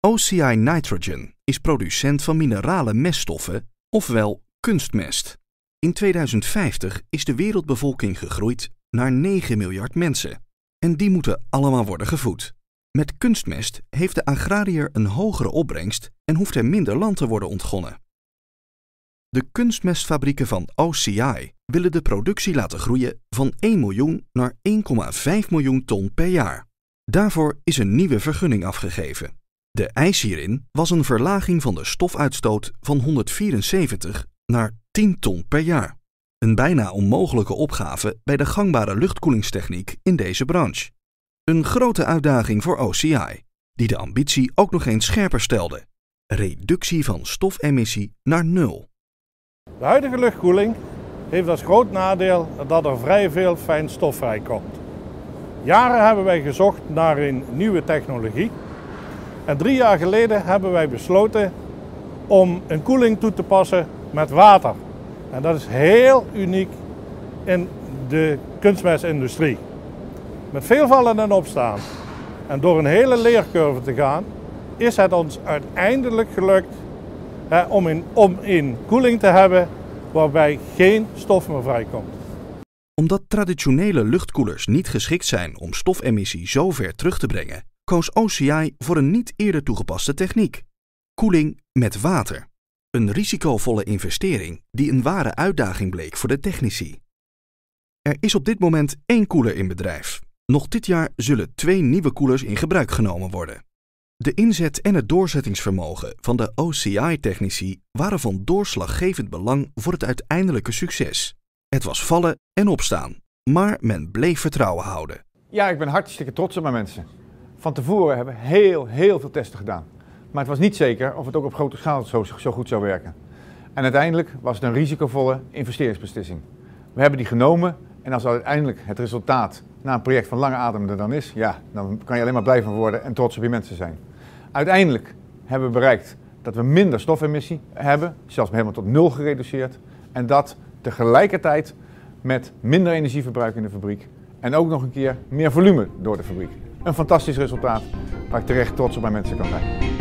OCI Nitrogen is producent van minerale meststoffen, ofwel kunstmest. In 2050 is de wereldbevolking gegroeid naar 9 miljard mensen. En die moeten allemaal worden gevoed. Met kunstmest heeft de agrariër een hogere opbrengst en hoeft er minder land te worden ontgonnen. De kunstmestfabrieken van OCI willen de productie laten groeien van 1 miljoen naar 1,5 miljoen ton per jaar. Daarvoor is een nieuwe vergunning afgegeven. De eis hierin was een verlaging van de stofuitstoot van 174 naar 10 ton per jaar. Een bijna onmogelijke opgave bij de gangbare luchtkoelingstechniek in deze branche. Een grote uitdaging voor OCI, die de ambitie ook nog eens scherper stelde. Reductie van stofemissie naar 0. De huidige luchtkoeling heeft als groot nadeel dat er vrij veel fijn stof vrijkomt. Jaren hebben wij gezocht naar een nieuwe technologie. En 3 jaar geleden hebben wij besloten om een koeling toe te passen met water. En dat is heel uniek in de kunstmestindustrie. Met veel vallen en opstaan en door een hele leercurve te gaan, is het ons uiteindelijk gelukt om een koeling te hebben waarbij geen stof meer vrijkomt. Omdat traditionele luchtkoelers niet geschikt zijn om stofemissie zo ver terug te brengen, koos OCI voor een niet eerder toegepaste techniek: koeling met water. Een risicovolle investering die een ware uitdaging bleek voor de technici. Er is op dit moment 1 koeler in bedrijf. Nog dit jaar zullen 2 nieuwe koelers in gebruik genomen worden. De inzet en het doorzettingsvermogen van de OCI-technici waren van doorslaggevend belang voor het uiteindelijke succes. Het was vallen en opstaan, maar men bleef vertrouwen houden. Ja, ik ben hartstikke trots op mijn mensen. Van tevoren hebben we heel veel testen gedaan. Maar het was niet zeker of het ook op grote schaal zo goed zou werken. En uiteindelijk was het een risicovolle investeringsbeslissing. We hebben die genomen en als uiteindelijk het resultaat na een project van lange adem er dan is, ja, dan kan je alleen maar blij van worden en trots op je mensen zijn. Uiteindelijk hebben we bereikt dat we minder stofemissie hebben, zelfs helemaal tot 0 gereduceerd. En dat tegelijkertijd met minder energieverbruik in de fabriek en ook nog een keer meer volume door de fabriek. Een fantastisch resultaat waar ik terecht trots op mijn mensen kan zijn.